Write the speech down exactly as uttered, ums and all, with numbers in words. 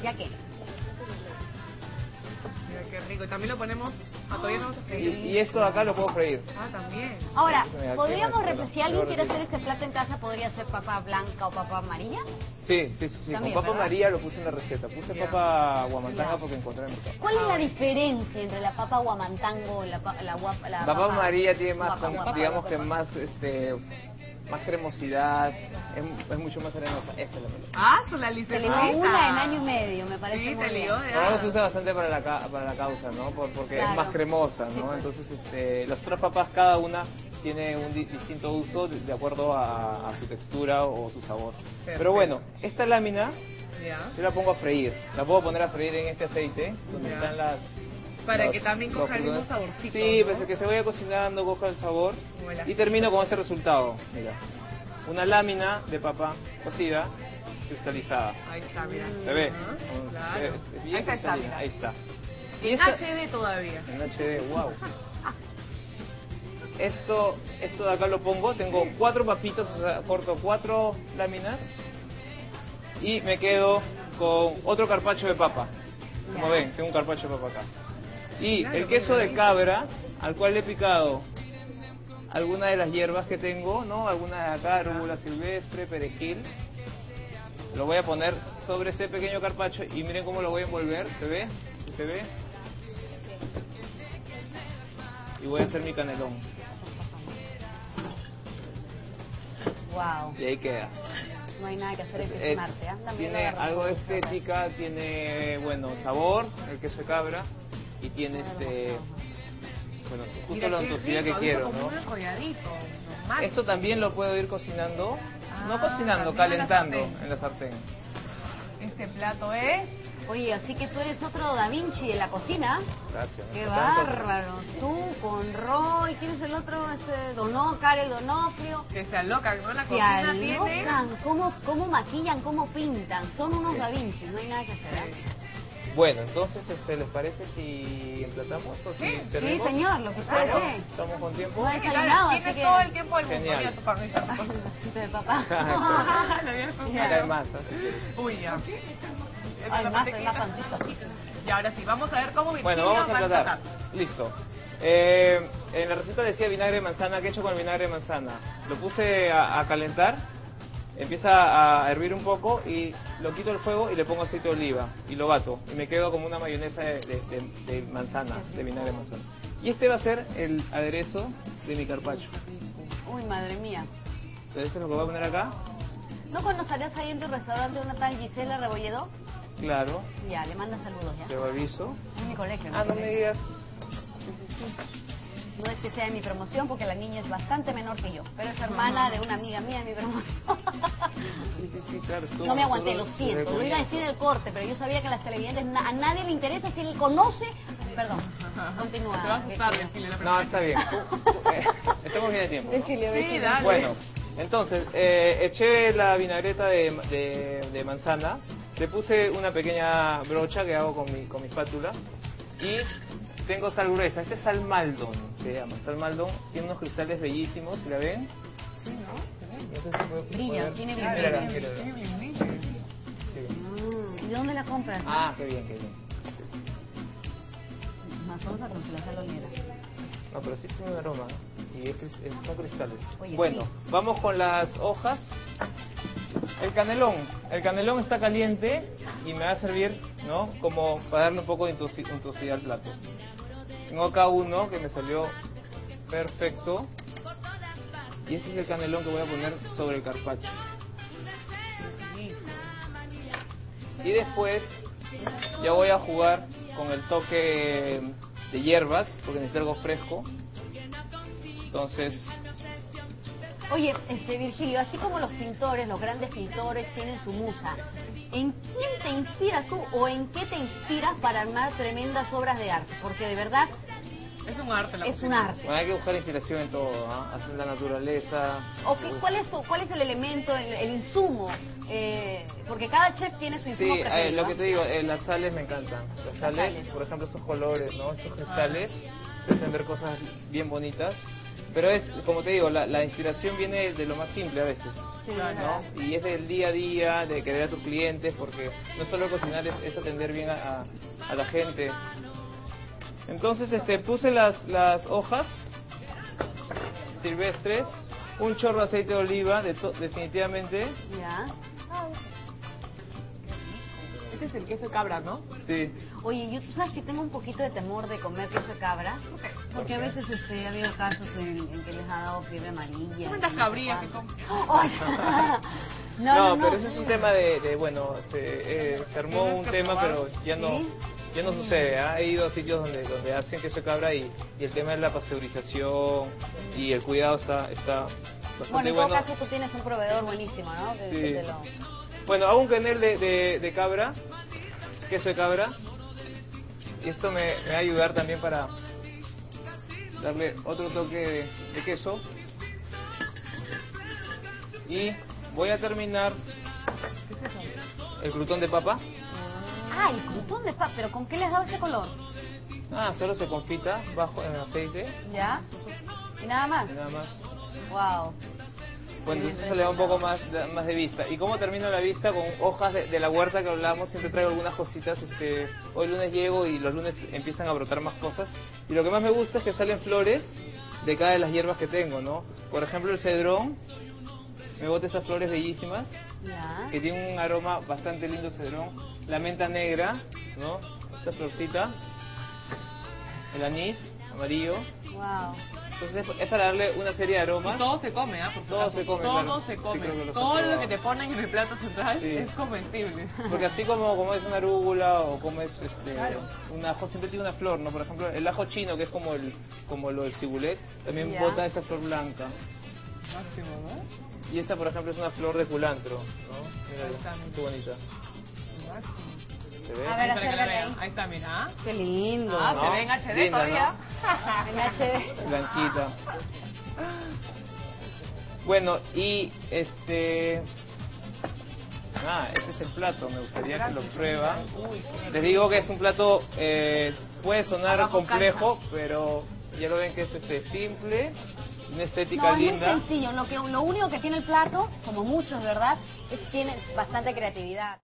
¿Ya qué? Mira qué rico. Y también lo ponemos... Ah, todavía no vamos a freír. Y, y esto de acá lo puedo freír. Ah, también. Ahora, Mira, ¿podríamos, ¿qué más? repre- si alguien quiere hacer este plato en casa, podría ser papa blanca o papa amarilla? Sí, sí, sí, sí. También, Con papa ¿verdad? María lo puse en la receta. Puse Ya. papa guamantanga Ya. porque encontré en el mercado. ¿Cuál es la diferencia entre la papa guamantango y la, pa- la, guapa, la Papa María tiene más, guapa, con- guapa, digamos guapa, que guapa? más, este, más cremosidad, es, es mucho más arenosa. Esta es la mejor. Ah, son la Se licenciada. ligó una en año y medio, me parece Sí, muy se bien. ligó de Normalmente se ah. usa bastante para la, ca- para la causa, ¿no? Por- porque Claro. es más cremosa, Sí, ¿no? pues. Entonces, este, las otras papas, cada una tiene un di- distinto uso de, de acuerdo a, a su textura o su sabor. Perfecto. Pero bueno, esta lámina Ya. yo la pongo a freír. La puedo poner a freír en este aceite, donde Ya. están las... Para los- que también los coja el mismo frutos. saborcito, Sí, ¿no? pues que se vaya cocinando, coja el sabor. Como el Y ají. termino con este resultado, mira. Una lámina de papa cocida, cristalizada. Ahí está, mira. ¿Se ve? Ajá, Como- Claro. se ve bien Ahí está, está, cristalina, mira. ahí está. Y En esta- H D todavía. en H D, wow. Esto, esto de acá lo pongo, tengo cuatro papitas, o sea, corto cuatro láminas y me quedo con otro carpaccio de papa. Como Ya. ven, tengo un carpaccio de papa acá. Y Claro, el queso muy de cabra, al cual le he picado alguna de las hierbas que tengo, ¿no? Alguna de acá, rúcula silvestre, perejil. Lo voy a poner sobre este pequeño carpaccio y miren cómo lo voy a envolver, ¿se ve? ¿Sí se ve? Y voy a hacer mi canelón. Wow, Y ahí queda. no hay nada que hacer, es que Eh, es un arte. ¿ah? También tiene lo agarro algo de con el estética, tiene, bueno, sabor, el queso de cabra, y tiene este, bueno, justo Mira la qué untuosidad rico, que quiero, como ¿no? un enrolladito, normal. Esto también lo puedo ir cocinando, no Ah, cocinando, también en la calentando sartén. en la sartén. Este plato es... Oye, así que tú eres otro Da Vinci de la cocina. Gracias. Qué no está tanto. bárbaro. Tú con Roy, ¿quién es el otro? Este, Donó, Karel Donofrio. Que se alocan, ¿no? La Se cocina tiene... alocan, cómo, cómo maquillan, cómo pintan. Son unos Da Vinci, no hay nada que hacer. ¿eh? Bueno, entonces, este, ¿les parece si emplatamos o si Sí, Sí, servimos? señor, lo que ustedes Claro, deseen. Estamos con tiempo. No hay Sí, claro, desayunado, así tienes que... todo el tiempo del mundo. Genial. Mira tu parrilla. Ay, un vasito de papá. Lo habías comido. Ya. Acá hay más, así que... Uy, ya. Ay, más, hay más pancito. Y ahora sí, vamos a ver cómo Virginia Bueno, vamos a va emplatar. Listo. Eh, en la receta decía vinagre de manzana. ¿Qué he hecho con el vinagre de manzana? Lo puse a, a calentar, empieza a hervir un poco y lo quito del fuego y le pongo aceite de oliva y lo bato. Y me quedo como una mayonesa de, de- de- de manzana, de vinagre de manzana. Y este va a ser el aderezo de mi carpaccio. Uy, madre mía. Entonces eso es lo que voy a poner acá. ¿No conocerías ahí en tu restaurante una tal Gisela Rebolledo? Claro, Ya, le manda saludos, ¿ya? le aviso. Es mi colegio. Ah, mi no me colegio. digas. Sí, sí, sí. No es que sea de mi promoción, porque la niña es bastante menor que yo, pero es hermana de una amiga mía de mi promoción. Sí, sí, sí, claro. estuvo- No me aguanté, lo estuvo- siento. Lo iba a decir en el corte, pero yo sabía que a las televidentes na- a nadie le interesa si él conoce. Perdón, continúa. Te va a asustar, Virgilio. Virginia, la No, primera está bien. Eh, Estamos bien de tiempo, ¿no? Virgilio, Sí, Virgilio. dale. Bueno, entonces, eh, eché la vinagreta de, de- de manzana, le puse una pequeña brocha que hago con mi, con mi espátula y tengo sal gruesa. Este es sal Maldon, se llama. Sal Maldon tiene unos cristales bellísimos, ¿la ven? Sí, ¿no? No sé si puede Brilla, poder- tiene Ah, brillo. mírala, Sí, mírala. sí, bling, bling. Sí. Mm, ¿Y dónde la compras? Ah, qué bien, qué bien. Más onza con la sal olera. No, pero sí tiene un aroma y es, es- son cristales. Oye, Bueno, sí. vamos con las hojas. El canelón. El canelón está caliente y me va a servir, ¿no? Como para darle un poco de untuosi- untuosidad al plato. Tengo acá uno que me salió perfecto. Y este es el canelón que voy a poner sobre el carpaccio. Y después ya voy a jugar con el toque de hierbas, porque necesito algo fresco. Entonces, Oye, este Virgilio, así como los pintores, los grandes pintores tienen su musa, ¿en quién te inspiras tú o en qué te inspiras para armar tremendas obras de arte? Porque de verdad Es un arte la es un cocina. arte. bueno, hay que buscar inspiración en todo, ¿ah? Hacer la naturaleza. ¿O qué- cuál, es tu- ¿Cuál es el elemento, el, el insumo? Eh, porque cada chef tiene su Sí, insumo eh, preferido. lo que te digo, eh, las sales me encantan. Las sales, sales. por ejemplo, estos colores, ¿no? Estos cristales, te hacen ver cosas bien bonitas. Pero es, como te digo, la, la inspiración viene de lo más simple a veces. Sí, Claro. ¿verdad? ¿No? Y es del día a día, de querer a tus clientes, porque no solo cocinar es, es atender bien a, a, a la gente. Entonces este puse las, las hojas silvestres, un chorro de aceite de oliva, de to- definitivamente, Ya. Este es el queso de cabra, ¿no? sí. Oye, yo tú sabes que tengo un poquito de temor de comer queso de cabra, porque a veces este, ha habido casos en, en que les ha dado fiebre amarilla. ¿Cuántas y no sé cabrillas que cuánto. comen? Ay, No, no, no, pero ese es un tema de, de bueno, se, eh, se armó Tienes un que tema, probar. pero ya no, ¿Sí? ya no sucede. ¿Ah? He ido a sitios donde, donde hacen queso de cabra y, y el tema de la pasteurización y el cuidado está, está bastante Bueno, en todo bueno. caso tú tienes un proveedor buenísimo, ¿no? Que- Sí. que te lo... Bueno, hago un canel de, de, de cabra, queso de cabra, y esto me, me va a ayudar también para darle otro toque de, de queso. Y voy a terminar el crutón de papa. Ah, el crutón de papa, pero ¿con qué les da ese color? Ah, solo se confita bajo en aceite ¿Ya? ¿Y nada más? y nada más. Wow. Bueno, Qué entonces bien eso le da un poco presentado. más de, más de vista. ¿Y cómo termino la vista? Con hojas de, de la huerta que hablamos, siempre traigo algunas cositas. Este, hoy lunes llego y los lunes empiezan a brotar más cosas. Y lo que más me gusta es que salen flores de cada de las hierbas que tengo, ¿no? Por ejemplo, el cedrón, me bota estas flores bellísimas, Ya. que tiene un aroma bastante lindo el cedrón. La menta negra, ¿no? Esta florcita. El anís amarillo. Wow. Entonces es, es para darle una serie de aromas. Y todo se come, ¿ah? Por si Todo acaso. se come, Todo claro. se Sí, come. creo que los todo he lo que probado. te ponen en el plato central Sí. es comestible. Porque así como, como es una arúgula o como es este, Claro. un ajo, siempre tiene una flor, ¿no? Por ejemplo, el ajo chino, que es como el como lo del cibulet, también Ya. bota esta flor blanca. Máximo, ¿no? Y esta, por ejemplo, es una flor de culantro, ¿no? Mira, Ahí está, qué bonita. Máximo. ¿Se ve? A ver, Ahí para que la acércate vean. ahí. Ahí está, mira. Qué lindo. Ah, ¿no? se ve en H D Linda, todavía. En H D. Blanquita. Bueno, y este... Ah, este es el plato, me gustaría que lo prueban. Uy, qué Les digo que es un plato, eh, puede sonar Abajo complejo, pero ya lo ven que es este simple, una estética No, es muy linda. sencillo. Lo, que, lo único que tiene el plato, como muchos, ¿verdad? Es tiene bastante creatividad.